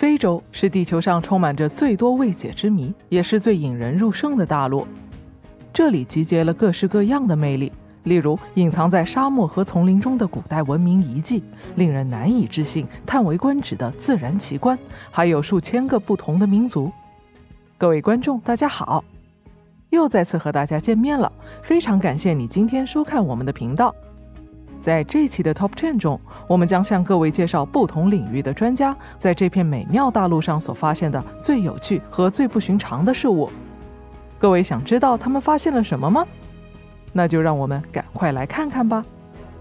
非洲是地球上充满着最多未解之谜，也是最引人入胜的大陆。这里集结了各式各样的魅力，例如隐藏在沙漠和丛林中的古代文明遗迹，令人难以置信、叹为观止的自然奇观，还有数千个不同的民族。各位观众，大家好，又再次和大家见面了，非常感谢你今天收看我们的频道。在这期的 Top 10 中，我们将向各位介绍不同领域的专家在这片美妙大陆上所发现的最有趣和最不寻常的事物。各位想知道他们发现了什么吗？那就让我们赶快来看看吧。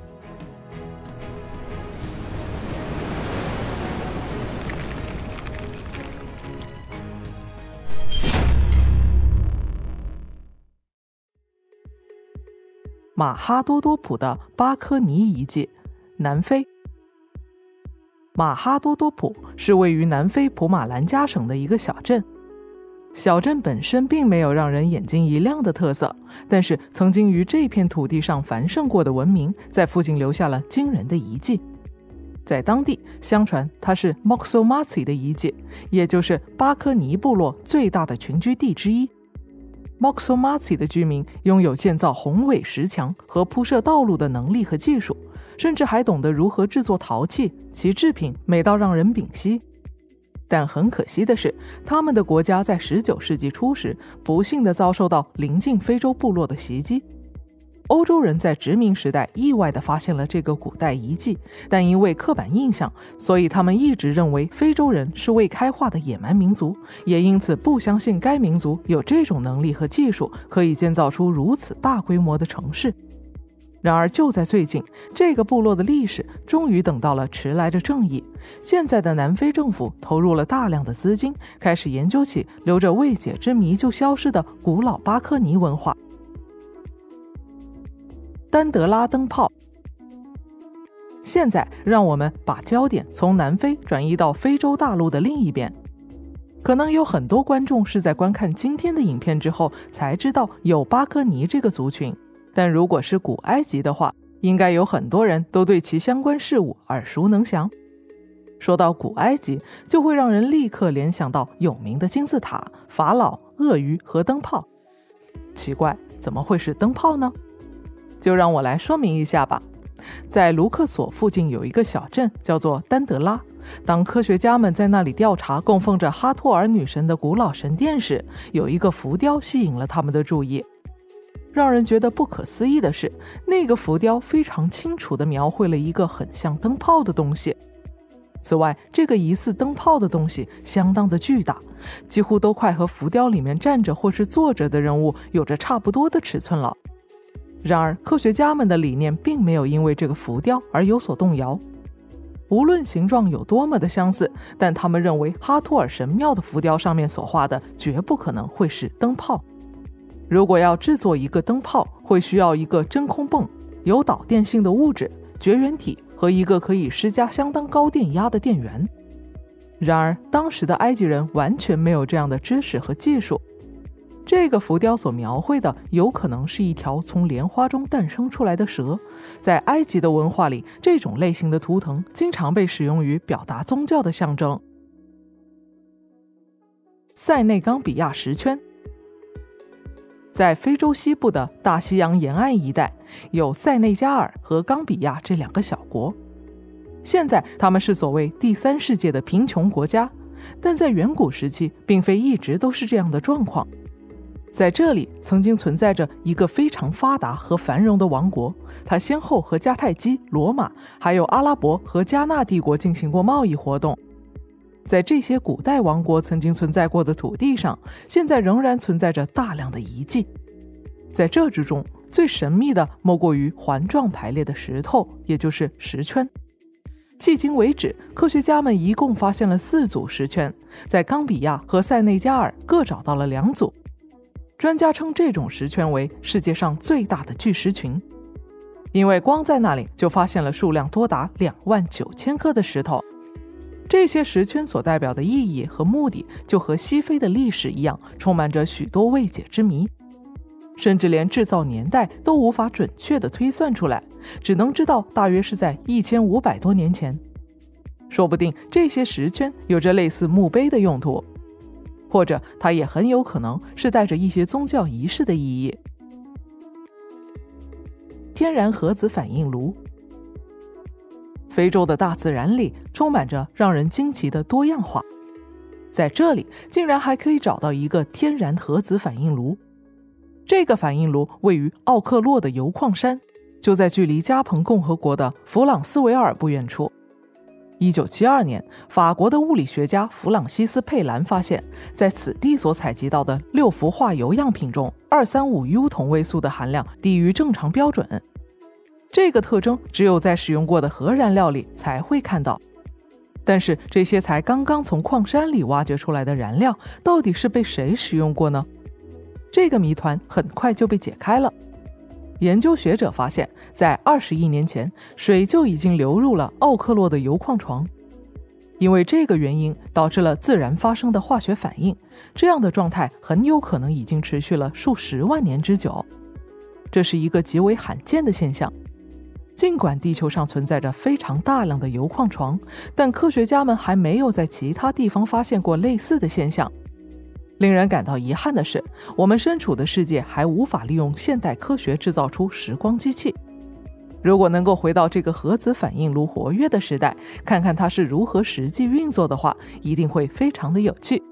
马哈多多普的巴科尼遗迹，南非。马哈多多普是位于南非普马兰加省的一个小镇。小镇本身并没有让人眼睛一亮的特色，但是曾经于这片土地上繁盛过的文明，在附近留下了惊人的遗迹。在当地，相传它是 Moxomatsi 的遗迹，也就是巴科尼部落最大的群居地之一。Moxomatsi 的居民拥有建造宏伟石墙和铺设道路的能力和技术，甚至还懂得如何制作陶器，其制品美到让人屏息。但很可惜的是，他们的国家在19世纪初时不幸地遭受到邻近非洲部落的袭击。欧洲人在殖民时代意外地发现了这个古代遗迹，但因为刻板印象，所以他们一直认为非洲人是未开化的野蛮民族，也因此不相信该民族有这种能力和技术，可以建造出如此大规模的城市。然而就在最近，这个部落的历史终于等到了迟来的正义。现在的南非政府投入了大量的资金，开始研究起留着未解之谜就消失的古老巴科尼文化。丹德拉灯泡。现在让我们把焦点从南非转移到非洲大陆的另一边。可能有很多观众是在观看今天的影片之后才知道有巴科尼这个族群，但如果是古埃及的话，应该有很多人都对其相关事物耳熟能详。说到古埃及，就会让人立刻联想到有名的金字塔、法老、鳄鱼和灯泡。奇怪，怎么会是灯泡呢？就让我来说明一下吧。在卢克索附近有一个小镇叫做丹德拉，当科学家们在那里调查供奉着哈托尔女神的古老神殿时，有一个浮雕吸引了他们的注意。让人觉得不可思议的是，那个浮雕非常清楚地描绘了一个很像灯泡的东西。此外，这个疑似灯泡的东西相当的巨大，几乎都快和浮雕里面站着或是坐着的人物有着差不多的尺寸了。然而，科学家们的理念并没有因为这个浮雕而有所动摇。无论形状有多么的相似，但他们认为哈托尔神庙的浮雕上面所画的绝不可能会是灯泡。如果要制作一个灯泡，会需要一个真空泵、有导电性的物质、绝缘体和一个可以施加相当高电压的电源。然而，当时的埃及人完全没有这样的知识和技术。这个浮雕所描绘的有可能是一条从莲花中诞生出来的蛇。在埃及的文化里，这种类型的图腾经常被使用于表达宗教的象征。塞内冈比亚石圈。在非洲西部的大西洋沿岸一带，有塞内加尔和冈比亚这两个小国。现在他们是所谓第三世界的贫穷国家，但在远古时期并非一直都是这样的状况。在这里曾经存在着一个非常发达和繁荣的王国，它先后和迦太基、罗马还有阿拉伯和迦纳帝国进行过贸易活动。在这些古代王国曾经存在过的土地上，现在仍然存在着大量的遗迹。在这之中，最神秘的莫过于环状排列的石头，也就是石圈。迄今为止，科学家们一共发现了4组石圈，在冈比亚和塞内加尔各找到了2组。专家称这种石圈为世界上最大的巨石群，因为光在那里就发现了数量多达29000颗的石头。这些石圈所代表的意义和目的，就和西非的历史一样，充满着许多未解之谜。甚至连制造年代都无法准确地推算出来，只能知道大约是在1500多年前。 说不定这些石圈有着类似墓碑的用途，或者它也很有可能是带着一些宗教仪式的意义。天然核子反应炉。非洲的大自然里充满着让人惊奇的多样化，在这里竟然还可以找到一个天然核子反应炉。这个反应炉位于奥克洛的油矿山，就在距离加蓬共和国的弗朗斯维尔不远处。1972年，法国的物理学家弗朗西斯佩兰发现，在此地所采集到的6氟化铀样品中，235U 同位素的含量低于正常标准。这个特征只有在使用过的核燃料里才会看到。但是这些才刚刚从矿山里挖掘出来的燃料，到底是被谁使用过呢？这个谜团很快就被解开了。研究学者发现，在20亿年前，水就已经流入了奥克洛的油矿床。因为这个原因导致了自然发生的化学反应，这样的状态很有可能已经持续了数十万年之久。这是一个极为罕见的现象。尽管地球上存在着非常大量的油矿床，但科学家们还没有在其他地方发现过类似的现象。令人感到遗憾的是，我们身处的世界还无法利用现代科学制造出时光机器。如果能够回到这个核子反应炉活跃的时代，看看它是如何实际运作的话，一定会非常的有趣。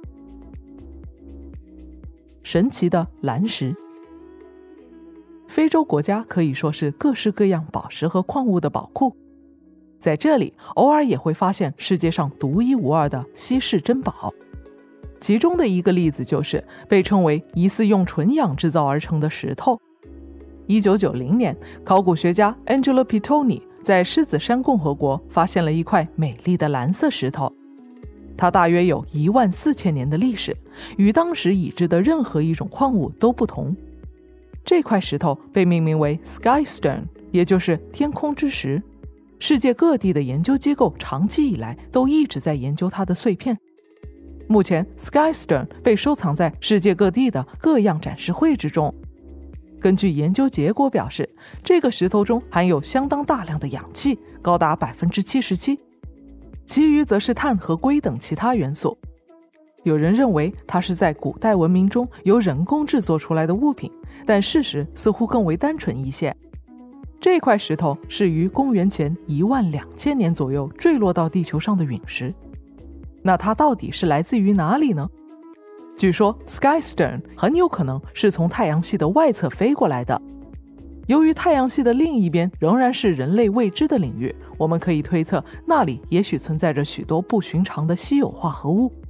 神奇的蓝石。非洲国家可以说是各式各样宝石和矿物的宝库，在这里偶尔也会发现世界上独一无二的稀世珍宝。其中的一个例子就是被称为疑似用纯氧制造而成的石头。1990年，考古学家 Angelo Pittoni 在狮子山共和国发现了一块美丽的蓝色石头，它大约有14000年的历史，与当时已知的任何一种矿物都不同。这块石头被命名为 Skystone， 也就是天空之石。世界各地的研究机构长期以来都一直在研究它的碎片。目前 Skystone 被收藏在世界各地的各样展示会之中。根据研究结果表示，这个石头中含有相当大量的氧气，高达 77%， 其余则是碳和硅等其他元素。有人认为它是在古代文明中由人工制作出来的物品，但事实似乎更为单纯一些。这块石头是于公元前12000年左右坠落到地球上的陨石。那它到底是来自于哪里呢？据说 Skystone 很有可能是从太阳系的外侧飞过来的。由于太阳系的另一边仍然是人类未知的领域，我们可以推测那里也许存在着许多不寻常的稀有化合物。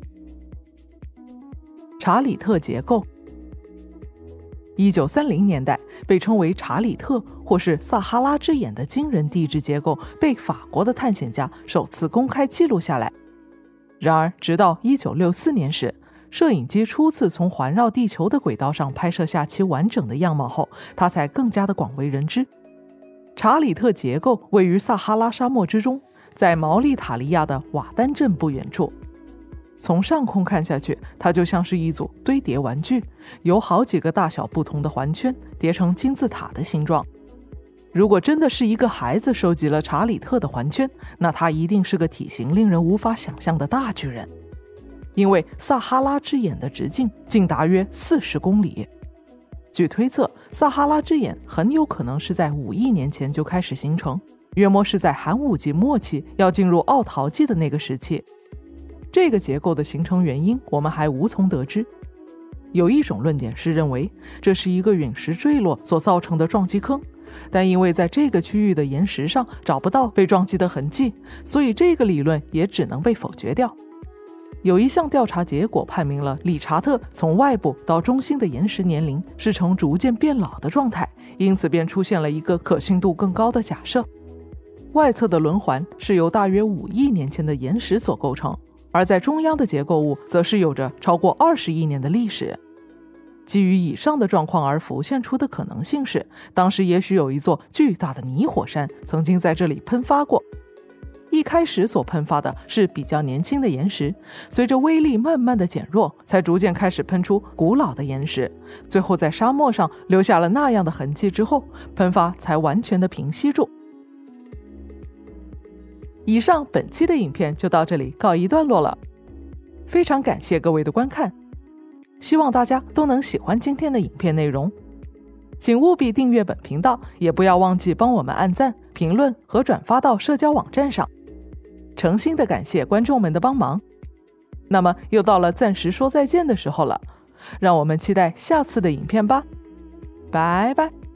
查理特结构。1930年代，被称为查理特或是撒哈拉之眼的惊人地质结构被法国的探险家首次公开记录下来。然而直到1964年时，摄影机初次从环绕地球的轨道上拍摄下其完整的样貌后，它才更加的广为人知。查理特结构位于撒哈拉沙漠之中，在毛里塔利亚的瓦丹镇不远处。从上空看下去，它就像是一组堆叠玩具，由好几个大小不同的环圈叠成金字塔的形状。如果真的是一个孩子收集了查理特的环圈，那他一定是个体型令人无法想象的大巨人。因为撒哈拉之眼的直径竟达约40公里。据推测，撒哈拉之眼很有可能是在5亿年前就开始形成，约莫是在寒武纪末期要进入奥陶纪的那个时期。这个结构的形成原因我们还无从得知。有一种论点是认为这是一个陨石坠落所造成的撞击坑，但因为在这个区域的岩石上找不到被撞击的痕迹，所以这个理论也只能被否决掉。有一项调查结果判明了理查特从外部到中心的岩石年龄是呈逐渐变老的状态，因此便出现了一个可信度更高的假设。外侧的轮环是由大约5亿年前的岩石所构成，而在中央的结构物则是有着超过20亿年的历史。基于以上的状况而浮现出的可能性是，当时也许有一座巨大的泥火山曾经在这里喷发过。一开始所喷发的是比较年轻的岩石，随着威力慢慢的减弱，才逐渐开始喷出古老的岩石，最后在沙漠上留下了那样的痕迹之后，喷发才完全的平息住。 以上本期的影片就到这里告一段落了，非常感谢各位的观看，希望大家都能喜欢今天的影片内容。请务必订阅本频道，也不要忘记帮我们按赞、评论和转发到社交网站上，诚心的感谢观众们的帮忙。那么又到了暂时说再见的时候了，让我们期待下次的影片吧，拜拜。